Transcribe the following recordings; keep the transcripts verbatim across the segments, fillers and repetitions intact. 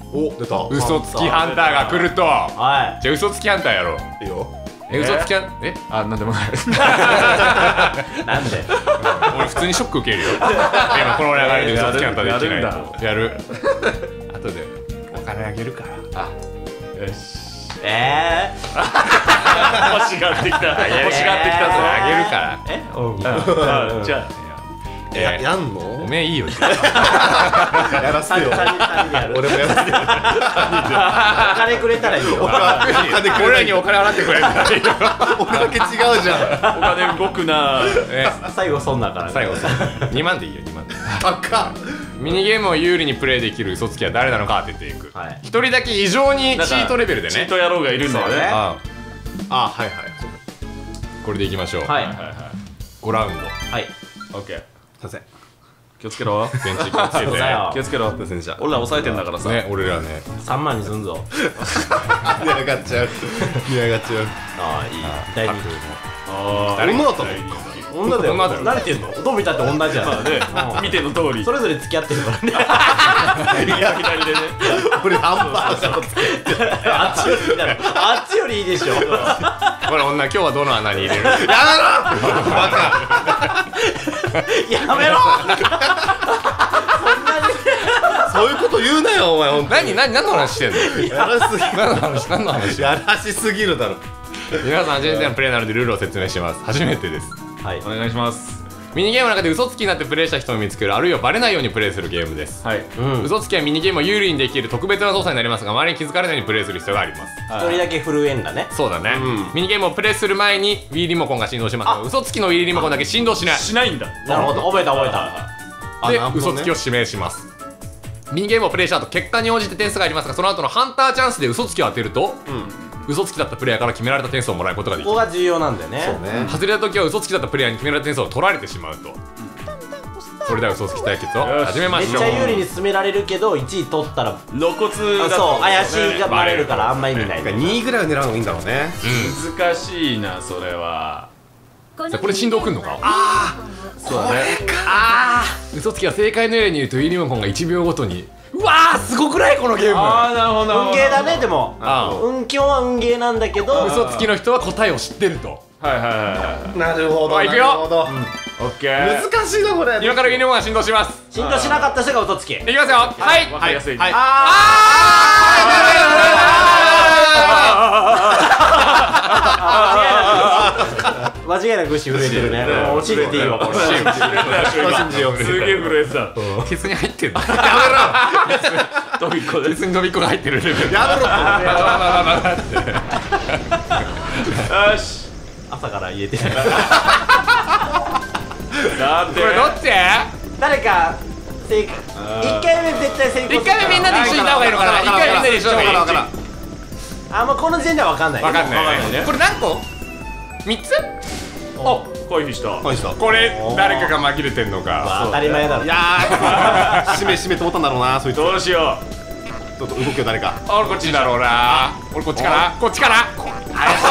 お、出た。 嘘つきハンターが来ると。 はい。 じゃあ嘘つきハンターやろう。 いいよ。 え、嘘つきハンえあ、なんでもない。 なんで俺普通にショック受けるよ。今この流れで嘘つきハンターできないと。やる。後でお金あげるから。あ、よし。 え欲しがってきた。欲しがってきたぞ。 あげるから。 えうん。 じゃえ、ややんの？ おめえいいよ。やらせてよ。俺もやらせてよ。 お金くれたらいいよ。 俺にお金払ってくれたらいいよ。 俺だけ違うじゃん。 お金動くな。 最後そんなから。 最後にまんでいいよ。にまんで。 高っ。 ミニゲームを有利にプレイできる嘘つきは誰なのか当てていく。一人だけ異常にチートレベルでね。 チート野郎がいるんだよね。 ああ、はいはい。 これでいきましょう。 はいはいはいはい。 ごラウンド。 はい。 オッケー。 すいません。 気をつけろ。 ベンチ気をつけて。 気をつけろ。 すいませんじゃあ。 俺ら抑えてんだからさ。 ね、俺らね。 三万にすんぞ。 見上がっちゃう。見上がっちゃう。 ああ、いい。大人気。 ああ。 女だったの？ 女だよ。 女だよ。 慣れてんの？どう見たって同じじゃん。 まあね。見ての通り。 それぞれ付き合ってるからね。 右と左でね。 これハンバーガーをつけて。 あっちよりいいだろ。あっちよりいいでしょ。 ほら女、今日はどの穴に入れる？やめろ！ バカ。 やめろ。 そういうこと言うなよお前。 何何何の話してんの？ やらすぎ。 何の話何の話？ やらしすぎるだろ。 皆さん初めてのプレイなのでルールを説明します。初めてです。 はい。 お願いします。 ミニゲームの中で嘘つきになってプレイした人を見つける、あるいはバレないようにプレイするゲームです。 はい。 嘘つきはミニゲームを有利にできる特別な操作になりますが、周りに気づかれないようにプレイする必要があります。 一人だけ震えんだね。 そうだね。ミニゲームをプレイする前に Wii リモコンが振動しますが、嘘つきの Wii リモコンだけ振動しない。 しないんだ。 なるほど。覚えた覚えた。 で、嘘つきを指名します。ミニゲームをプレイした後、結果に応じて点数がありますが、その後のハンターチャンスで嘘つきを当てると、嘘つきだったプレイヤーから決められた点数をもらうことができる。 ここが重要なんだよね。 そうね。 外れた時は嘘つきだったプレイヤーに決められた点数を取られてしまうと。それでは嘘つき対決を始めましょう。 めっちゃ有利に進められるけど、いちい取ったら露骨だと。 そう、怪しいがバレるからあんま意味ない。 にいぐらいを狙うのがいいんだろうね。 難しいな、それは。 これ振動くんのか？ ああ、 そうだね。 ああ、嘘つきは正解の例に言うと Wii リモコンがいちびょうごとに。うわー、すごくないこのゲーム。 ああ、なるほど。 運ゲーだね。でもあ運基本は運ゲーなんだけど、 嘘つきの人は答えを知ってると。 はいはいはなるほど。 あ、いくよ。 い。オッケー。 難しいなこれ。 今から Wii リモコンが振動します。 振動しなかった人が嘘つき。 いきますよ。はい。 わかりやすい。 はい。 間違いなく牛震えてるね。もう信じていいわこれ。 信じよう。 すげえ震えてた。 ケツに入ってる。や飛びっこで。 めろ。ケツに飛びっこが入ってるレベル。 やめろ。 よし。 朝から言えてない。 さて。 これどっち？ 誰か正解。一回目絶対成功。 一回目みんなで一緒にいた方がいいのかな。一回目みんなで一緒にいた方がいい。 あ、もうこの時点では分かんない。 わかんないね。これ何個？三つ？ あ、回避した。 返した。 これ誰かが紛れてんのか。 当たり前だろ。 いやー、しめしめと思ったんだろうな、そいつ。 どうしよちょっと動きを誰か。 あ、俺こっちだろうな。俺こっちかな。こっちかな。 なんでわ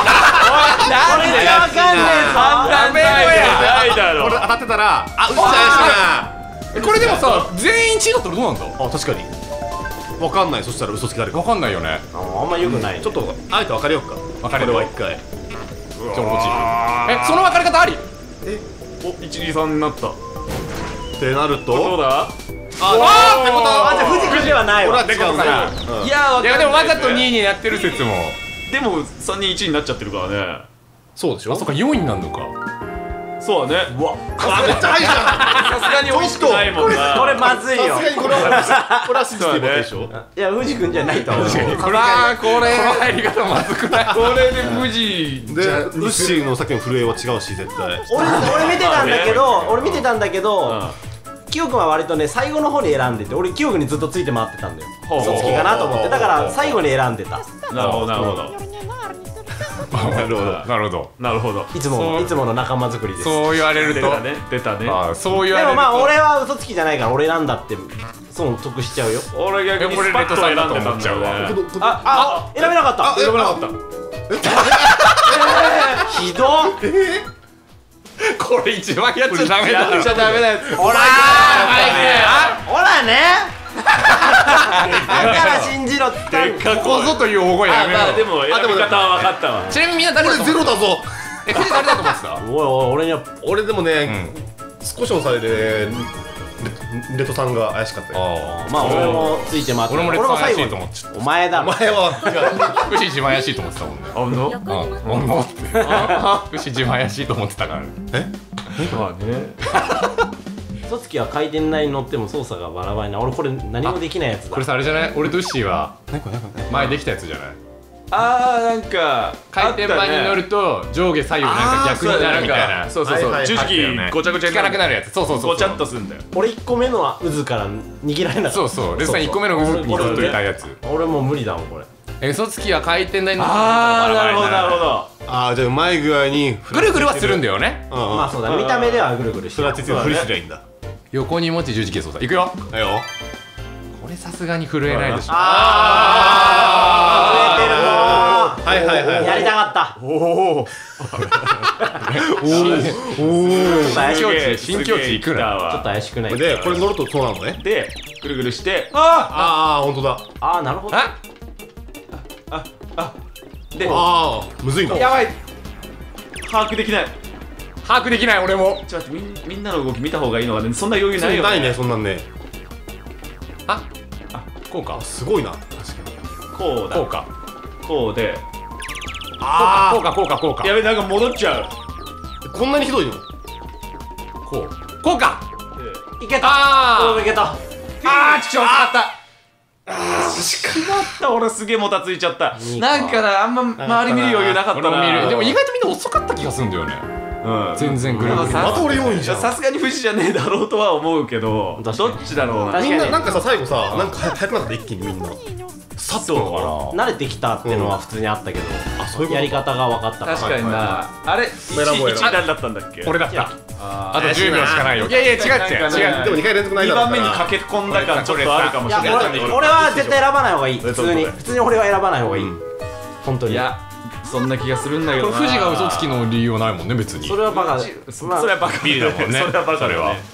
かんねえぞ。 ダメう。 よや。 ないだろこれ。当たってたら、あ、うっちゃ怪しいな。 これでもさ、全員チートったらどうなんだ。 あ、確かに。わかんない。そしたら嘘つき誰か。 わかんないよね。 あんま良くない。 ちょっとあえて分かれようか。 分かれるこれは一回。 じゃあ俺こっち。え、その分かれ方あり？ お、いち、に、さんになった。 ってなると。 どうだ？ あ、ってことは。 あ、じゃあ藤君ではないわ。 俺は違うな。 いや、わかんない。 いやでもわざとにいにやってる説も。 でもさんにんいちになっちゃってるからね。 そうでしょ。 あ、そっかよんいになるのか。 そうだね。 うわ、めっちゃ早いじゃん。 さすがに美味しくないもんな。 これまずいよ。 さすがにこれはこれは信じていいわけでしょ。 いや、藤君じゃないと思う。 確かに。これはこれこの入り方まずくない。 これで無事で、ウッシーのさっきの震えは違うし、絶対。 俺俺見てたんだけど、俺見てたんだけど、キヨ君は割とね最後の方に選んでて、俺キヨ君にずっとついて回ってたんだよ。嘘つきかなと思って、だから最後に選んでた。 なるほどなるほどなるほどなるほどなるほど。 いつもいつもの仲間作りです。 そう言われると出たね出たね。 あ、そう言われると。 でもまあ俺は嘘つきじゃないから俺選んだって損得しちゃうよ。 俺逆にスパッと選んでたんだよね。 ああ選べなかった。 選べなかった。 ひどっ。 これ一番やっちゃダメだ。 やっちゃダメなやつ。 ほらーほらね。 から信じろって言ったここぞという大声やめろ。 まあでも選び方は分かったわ。 ちなみにみんな誰だと思ってた？ ゼロだぞ。 え、藤誰だと思ってた？ おいおい俺には俺でもね、少しの差でレトさんが怪しかったよ。 まあ俺もついて回って俺もレッツさん怪しいとに思っちゃっお前だろ。 お前はた。福士自慢怪しいと思ってたもんね。 あのうん、思って福士自慢怪しいと思ってたから。 まあね。 嘘つきは回転台に乗っても操作がバラバラな。俺これ何もできないやつだ。 これさあれじゃない？俺とウッシーは前できたやつじゃない？ あーなんか回転板に乗ると上下左右なんか逆になるみたいな。 そうそうそう。十字キーごちゃごちゃ効かなくなるやつ。そうそうそう。 ごちゃっとするんだよ。 俺いっこめの渦から握られなかった。 そうそう。レッツさんいっこめの渦にずっといたやつ。 俺もう無理だもんこれ。 え、嘘つきは回転台に乗ってあーなるほどなるほど。 ああじゃあうまい具合にぐるぐるはするんだよね。 まあそうだね、見た目ではぐるぐるしてる。 それは鉄でフリすりゃいいんだ。 横に持ち十字キー操作。いくよ。 はいよ。 これさすがに震えないでしょ。 あーはいはいはい。 やりたかった。 おお。 新境地新境地行くな。 ちょっと怪しくない。 でこれ乗るとそうなのね。 でぐるぐるしてああ本当だ。 ああなるほど。 あ、 でああむずいな。 やばい。把握できない。 把握できない俺も。 ちょっと待ってみんみんなの動き見た方がいいのがね、そんな余裕ないよないねそんなんね。 あ、あ、こうか。 すごいな。確かに。 こうだこうか。 こうであこうかこうかこうか。 やべなんか戻っちゃう。 あこんなにひどいの。 こう。こうか。 いけた。 あおーいけた。 あ。あー、ちょっとかった。 しまった俺すげえもたついちゃった。なんかなあんま周り見る余裕なかった俺も見る。 な。 でも意外とみんな遅かった気がするんだよね。 うん全然ぐるぐる。 また俺よんいじゃん。 さすがに富士じゃねえだろうとは思うけど、どっ確かにちだろうな。 確かにみんななんかさ最後さなんか早くなった一気にみんな。さっとのかな。 慣れてきたっていうのは普通にあったけど、 あそういうこと。 やり方が分かったから確かにな。あれメラボエラいち誰だったんだっけ。 俺だった。 ああとじゅうびょうしかないよ。いやいや違う違う違う。 でもにかい連続ないにだろうから。 ばん目に駆け込んだ感ちょっとあるかもいやしれない。 俺俺は絶対選ばない方がいい。普通にそう普通に俺は選ばない方がいい。本当に。 いやそんな気がするんだけどな。 これ富士が嘘つきの理由はないもんね別に。 それはバカだ。 それはバカビリだもんね。 それはバカだよね。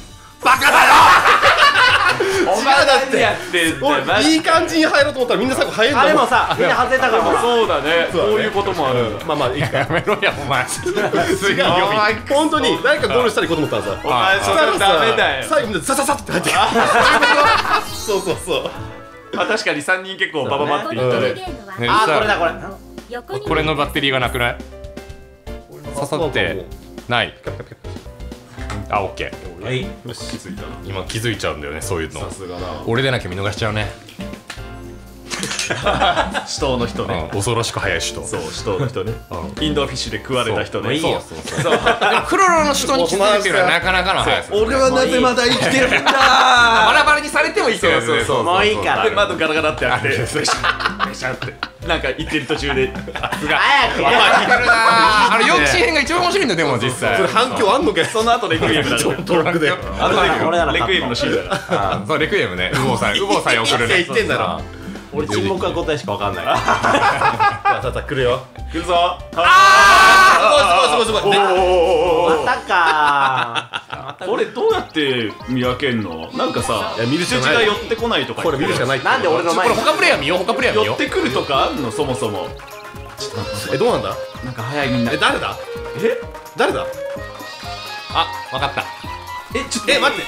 お前だってやってんだよマジいい感じに入ろうと思ったらみんな最後入るんだあでもん。 もさみんな外れたからほら。 そうだね。こういうこともある。 まあまあいいか。 やめろやお前。すげえ違うよ本当に誰かゴールしたら行こうと思ったらさ。 お前それダメだよ。 最後みんなサササって入ってくる。そうそうそう。 まあ確かにさんにん結構バババっていったね。 ねあーこれだこれ。 これのバッテリーがなくない？刺さってない。あ、オッケー。 はい。 よし気づいたな。 今気づいちゃうんだよねそういうの。 さすがだ。 俺でなきゃ見逃しちゃうね。 死闘の人うんね。 恐ろしく速い人。 そう死闘の人ね。インドフィッシュで食われた人ね。 もういいよ。 そうそうそう。でもクロロの人に気づいてるのはなかなかの速さ。 俺はなぜまだ生きてるんだ。 バラバラにされてもいいけどね。 そうそうそうもういいからで窓ガラガラってやってベシャベシャってなんか言ってる途中で早くやわかるなあ。あの幼稚園編が一番面白いんだよでも実際。 それ反響あんのかよ。 その後レクイエムだからトラックで。 あの俺ならレクイエムのシーンだからあそうレクイエムね。ウボウさんウボウさんに送るね。 言ってんだろ。 俺沈黙は答えしか分かんない。 さあさあ来るよ。 来るぞ。 あすごいすごいすごいすごい。 おおまたかこれどうやって見分けんの？なんかさいや見るしかない数字が寄ってこないとかこれ見るしかない。 なんで俺のこ前にれ他プレイヤー見よう他プレイヤー見よう。 寄ってくるとかあんのそもそも。 えどうなんだ。 なんか早いみんな。 え誰だ。 え誰だ。 あ、わかった。 えちょっとえ待って。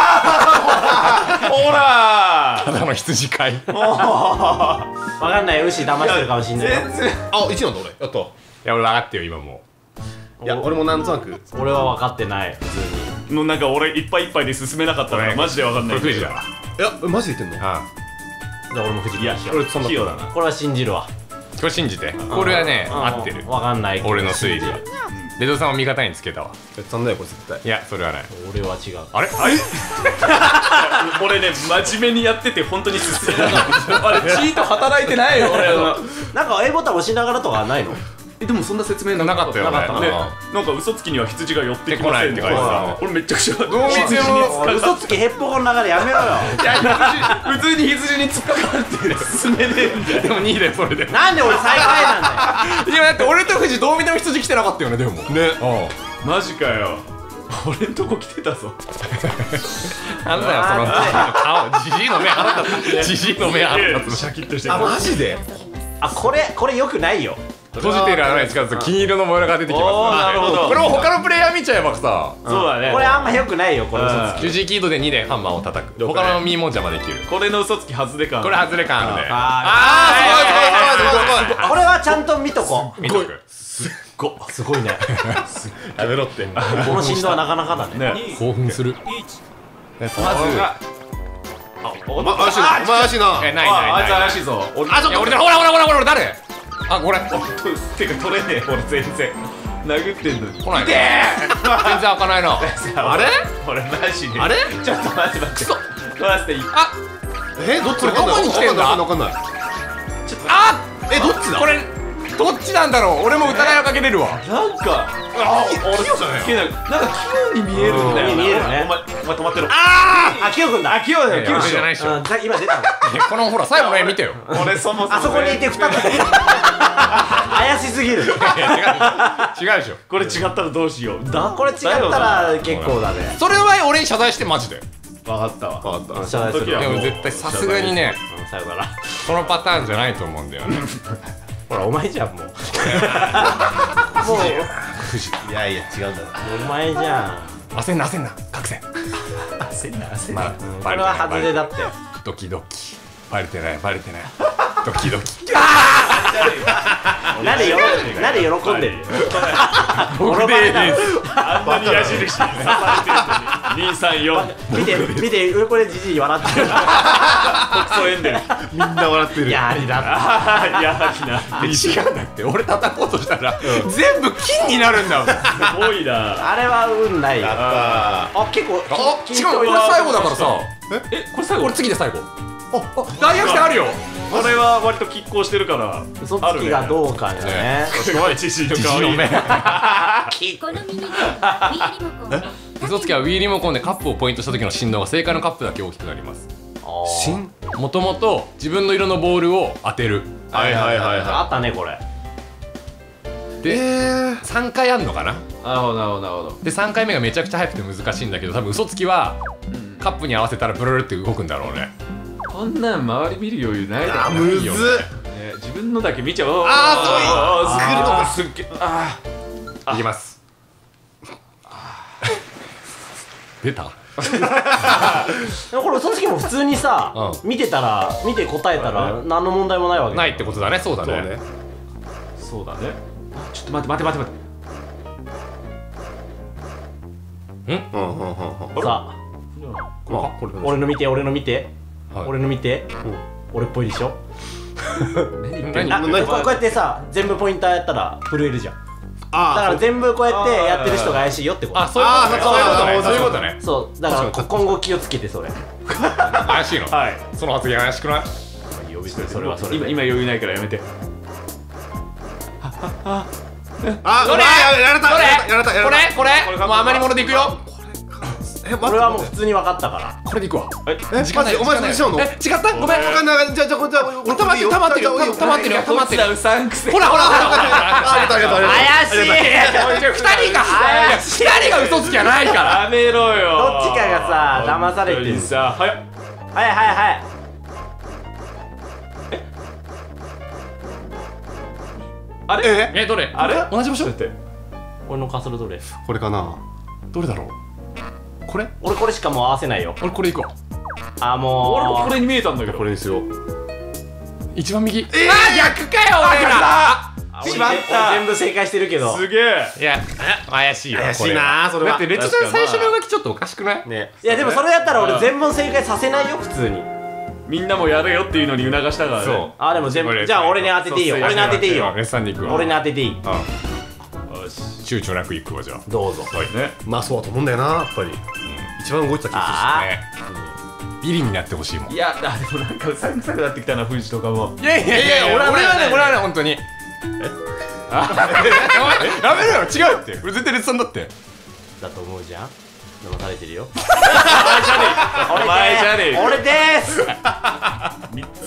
ほらただの羊飼い。い分かんない。牛騙してるかもしんないよ。 全然あいちなんだ俺。やった。いや俺分かってよ今もや俺もなんとなく。 俺は分かってない普通に。 もうなんか俺いっぱいいっぱいで進めなかったからマジでわかんない。 これクイズだわ。 いやえマジで言ってんの。 あじゃあ俺も藤いや木にしよう。 俺そんな器用だな。 これは信じるわ。 これ信じて。これはね合ってる。 分かんないけど俺の推理。レドさんを味方につけたわ。 やったんだよこれ絶対。 いやそれはない。 俺は違う。 あれ？ 俺ね真面目にやってて本当に進めなかった。あれチート働いてないよ俺の。 なんか A ボタン押しながらとかないの？ えでもそんな説明なかったよね。 なかったね、なんか嘘つきには羊が寄ってきませんって書いて来ないさ、俺めっちゃくちゃどう見ても羊に突っかか嘘つきヘッポコの流れやめろよ。 いや羊普通に羊に突っかかって進めねえんだよ。 でもにいだよそれで。 なんで俺最下位なんだよ。 いやだって俺と藤どう見ても羊来てなかったよねでも。ね。 マジかよ。 俺んとこ来てたぞ。 なんだよその顔、じじいの目腹立つ、じじいの目腹立つ。 シャキッとしてあ、マジであ、これこれよくないよ。 閉じている穴に近づくと金色の模様が出てきおー、 ます。 なるほど。 これも他のプレイヤー見ちゃえばさ、 そうだね。 これあんまよくないよ、これ嘘つき。 十字キードでにでハンマーを叩く。他のミーモン邪魔できる。 これの嘘つき外れ感。 これ外れ感あるね。 ああー、すごいすごいすごいすごい。 これはちゃんと見とこう。 見とく。 すごいね。 やめろって。 この振動はなかなかだね。 ね。 興奮する。まずが。 お前怪しいな、お前怪しいな。 え、ないあ、あいつないない。 怪しいぞ。俺、 あ、ちょっと俺だ、ほらほらほらほら俺誰？あ、これ。 てか取れねえ、俺全然。殴ってんのに。 来ない。全然開かないな。あれ？ 俺マジで。 あれ？ ちょっと待って待って。 そ取らせていい。 あ、 え、どっち？ これどこに来てんだわかんない。 あ、 え、どっちだ？ これどっちなんだろう。俺も疑いをかけれるわ。 なんか、あ、俺好きな、なんか器用に見えるんだよな。 見えるねお前、お前止まってろ。 ああ、キヨくんだ。 あ、器用だよ、器用俺しよじゃないっしょ。 うん、さ今出たの。 このほら最後の絵見てよ。 俺そもそも。 あそこにいて二つ。怪しすぎる。 違う違うでしょ。 これ違ったらどうしよう。だ、 これ違ったら結構だね。 それの前俺に謝罪してマジで。 わかったわ。 わかった。 謝罪する。 で時はも絶対さすがにね、 うんさよなら。 このパターンじゃないと思うんだよね。 ほらお前じゃんもう。もういやいや、違うんだ。 お前じゃん。 焦んな焦んな、覚醒。 焦んな、焦んまな。 これは外れだって。 ドキドキ。バレてないバレてない。ドキドキ。 なんでよなんで喜んでる？ 僕でです。 あんなに矢印に刺されてるのに。にさんよん。 見て見てこれじじい笑ってる。 クソエンデル。 みんな笑ってる。 やりだ。 ああ、やはりな。 違うんだって。俺叩こうとしたら全部金になるんだもん。 すごいな。 あれは運ないよ。 やあっ結構。 あ、しかもこれ最後だからさ。 え、これ最後。 これ次で最後。あ、あ、大逆転あるよ。 これは割と拮抗してるから。 嘘つきがどうかだね。 すごい、知識のじじい顔いい。 の目。 このミニゲーム Wii リモコンは嘘つきは Wii リモコンでカップをポイントした時の振動が正解のカップだけ大きくなります。 新もともと自分の色のボールを当てる。 はいはいはいあはったねこれ。 い。 で、 えさんかいあんのかな。 なるほど、なるほど、なるほど。 でさんかいめがめちゃくちゃ速くて難しいんだけど、多分嘘つきはカップに合わせたらブルルって動くんだろうね。 こんなん周り見る余裕ないだろ。 あ、むずっ。 ね、自分のだけ見ちゃう。 あー、そういう。すっげえ。あいきます。出た。 でもこれ嘘つきも普通にさう見てたら見て答えたら何の問題もないわけ。 ないってことだね。そうだね。 そうね。 ー、そうだね。ちょっと待って、待って、待って、待って。 うんうんうんうん。 さあこれか。 俺の見て俺の見てはい俺の見て俺っぽいでしょ。 何あ何こうこうやってさ全部ポインターやったら震えるじゃん。 あだから全部こうやってやってる人が怪しいよってこと。 あ、そういうことね。 あーそういうことね。そういうことね。 そうだから今後気をつけてそれ。 怪しいの。 はい。 その発言怪しくない？ それはそれ今、今余裕ないからやめて。 あ、 どれやられたどれやられたやらこれた。 れこれもう余り物でいくよ。 え、待って俺はもう普通に分かったから。 これでいくわ。 え、マジでお前それしようの？ え、違ったごめん。 わかんない。じゃあじゃあこれじゃあ俺溜まってる溜まってるよ溜まってるよ溜まってるよ。 うさんくせ。 ほらほらほらほら。 ありがとうありがとうありがとう。 怪しい。 二人が二人が嘘つきはないから。 やめろよ。 どっちかがさ騙されてる。 さ、早っ。 はいはいはい。 あれ？ え、 え、どれ？ あれ？ 同じ場所？ だって。 俺のカスルどれ？ これかな。 どれだろう？これ？ 俺これしかもう合わせないよ。 俺これいくわ。 あ俺ももうこれに見えたんだけど。 これにしよう。 一番右。えー、逆かよ俺ら。 俺しまった俺全部正解してるけど。 すげえ。 いや、怪しいよ。 怪しいなそれは。 だってレッツさん最初の動きちょっとおかしくない？ ね。 いやでもそれやったら俺全問正解させないよ普通に。 みんなもやれよっていうのに促したからね。 そう。 あでも全部俺じゃあ俺に当てていいよ。 そう俺に当てていいよレ。ッツさんに行くわ。 俺に当てていい。 うん。 よし。 躊躇なく行くわじゃあ。 どうぞ。 ね。 まあそうだと思うんだよな、やっぱり。一番動いてた気があね。ビリになってほしいもん。 いや、あ、でもなんかうさんくさくなってきたな、富士とかも。 いやいやいやいや、俺はね、俺はね、本当に。え？やめろよ、違うって。俺絶対レッツさんだって。 だと思うじゃん。騙されてるよ。 お前じゃねえよ。 俺です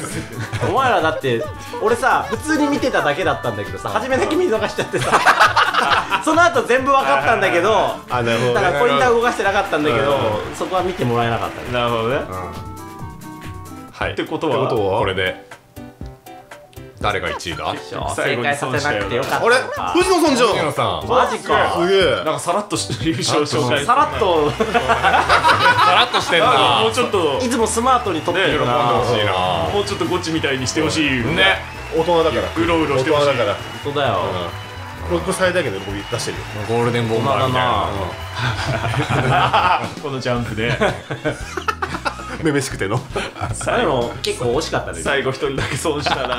お前らだって俺さ普通に見てただけだったんだけどさ初めだけ見逃しちゃってさその後全部分かったんだけど、 あ、なるほどね。 だからポインター動かしてなかったんだけど、そこは見てもらえなかったね。 なるほどね。 はいってことってことははこれで誰がいちいだ？ 正解させなくてよかったあれのか。 藤野さんじゃん。 藤野さんマジか。 すげえなん。かさらっとし優勝紹介さらっとさらっとしてんなんかな。 もうちょっといつもスマートに撮ってる喜んでな。 ほしいな。 もうちょっとゴチみたいにしてほしいね。 大人だから。 うろうろしてほしい大人だから。 本当だよ。 これこれ最大限の喜び出してるよ。 ゴールデンボンバーみたいな。 このジャンプでめめしくての。 そういうの結構惜しかったです。 最後一人だけ損したらも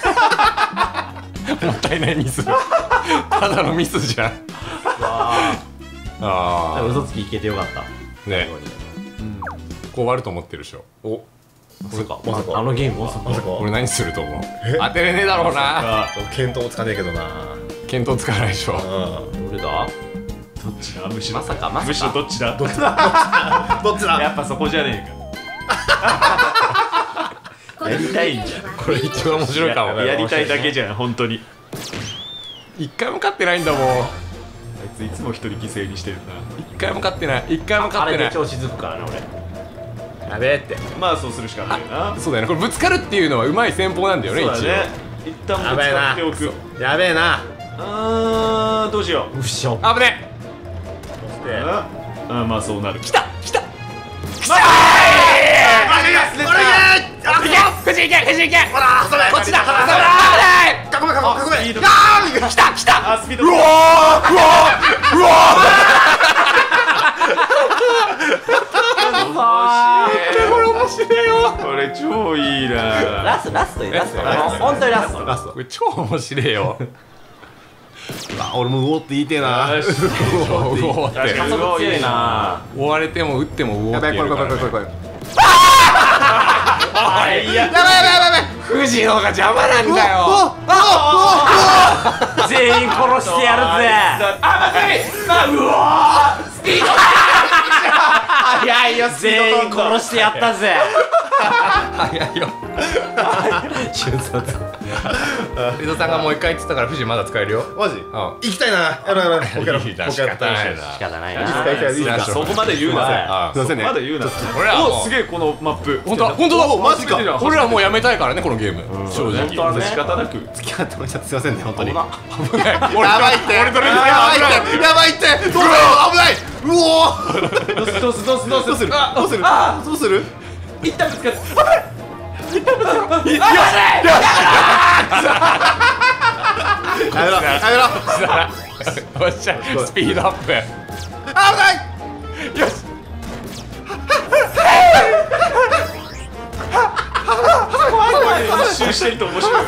ったいないミス。ただのミスじゃん。ああ。 嘘つきいけてよかった。 ね。こう終わると思ってるでしょ。お。 まさか、 まさかあのゲームまさか。 まさか。 これ何すると思う？当てれねえだろうな。 見当もつかねえけどな。 見当つかないでしょ。 うん。 どれだ？ どっちだむしろまさかまさかむしろどっちだどっちだ。どっちだ。 やっぱそこじゃねえこのやりたいんじゃんこれ一番面白いかも。 かやりたいだけじゃん本当に一回も勝ってないんだもん。 あいついつも一人犠牲にしてるな一回も勝ってない。一回もあ勝ってない。 れで調子づくからね俺。 やべえって。 まあそうするしかないなそうだよね。これぶつかるっていうのはうまい戦法なんだよね。 そうだね一応。 一旦ぶつかっておくやべえな。 あーどうしよううっしょ。 危ねああまあそうなるえ。来た来た。来たー。藤井行け藤井行け。ほらこっちだ。危ない。 囲め囲め囲め。 スピード来た来た。 あスピードうおーうおーうおー。これ面白いよ。 これ超いいなラストラストラスト。 え本当にラスト。 ラスト。 これ超面白いよ。 あ、俺もうおって言いてえな。 よしうおーって確かに加速強いな。 追われても打ってもうおーって言えるからね。 れ。 あいややばいやばいやばい。 藤野が邪魔なんだよ。 全員殺してやるぜ。 あまずい。あうおースピード速いよ。スピー全員ド飛んだ殺してやったぜ。 速いよ。江戸さんがもう一回言ってたから藤まだ使えるよ。 マジ？ ん行きたいな。やろうやろう。オッケーやろう。 いいなオッケーやろう仕方ないな仕方ないな。 いいですかそこまで言うなあすいませんね。 まだ言うな俺らはもうおすげえこのマップ本当だ本当だ。 おマジか。 俺らもうやめたいからねこのゲーム。正直。 本当はね仕方なく付き合ってもらっちゃってすいませんね本当に。 危ない。 やばいって。 俺とレミやばいって。やばいって。どうしよう危ない。うおー。 どうするどうするどうするどうするどうする？どうする？どうする？ 一旦ぶつかるやめろやめろ。 よっしゃスピードアップ。 危ない。 よし。 一周してると面白い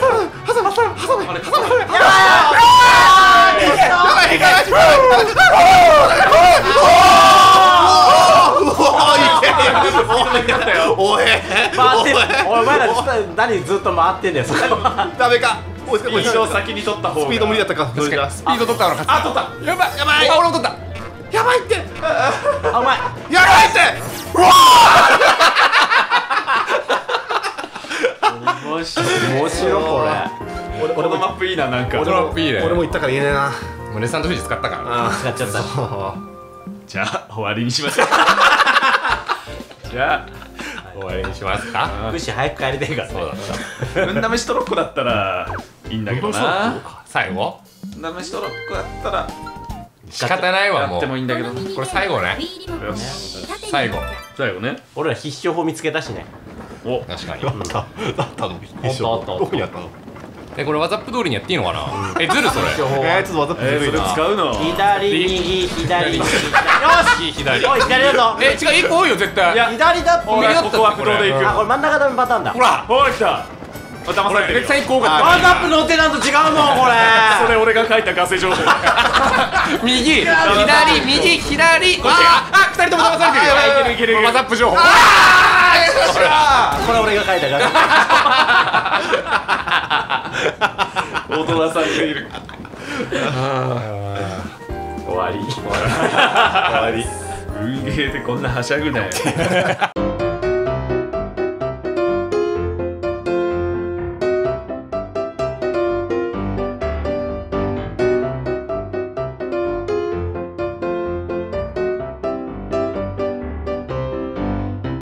おい。 回ってる。お前ら何ずっと回ってんだよ。そこダメか。おいおい一生先に取った方がスピード無理だったか。それじゃあスピード取ったの勝ち。あ取った。やばいやばい。あ俺も取った。 やばいって。 あお前やばいって。 面白い面白いこれ。 このマップいいななんかトラップいいね。 俺も言ったから言えねえな。 もうレサントフジ使ったからな。 使っちゃった。 じゃあ終わりにしましょうじゃ終わりにしますか。 福祉早く帰りたいから。 そうだっあ運試しトロッコだったらいいんだけどなた。最後運試しトロッコだったら仕方ないわもうやって。もいいんだけどなこれ最後ね。最後。 最後ね俺ら必勝法見つけたしね。 お確かに。 だったの。一緒。 あったあったどこにあったの？ えこれワザップ通りにやっていいのかな。えずるそれ。 必勝法。 えーちょっとわざとえーそれずるいな。 使うの左右左右。よし。 左。 おい左だぞ。 え違う一個多いよ絶対。 いや左だって。 俺ここは不動でいくあこれ真ん中ダメパターンだ。 ほら。 ほら来たあ騙されてるよ絶対一個多かった。 ワンカップのお手なんと違うもんこれ。 それ俺が書いたガセ情報右左右左。こっちああ二人とも騙されてるよ。 いけるいけるいけるワザップ情報。 これ俺が書いたから。 大人さんがいる終わり。 終わり。 運ゲーでこんなはしゃぐなよ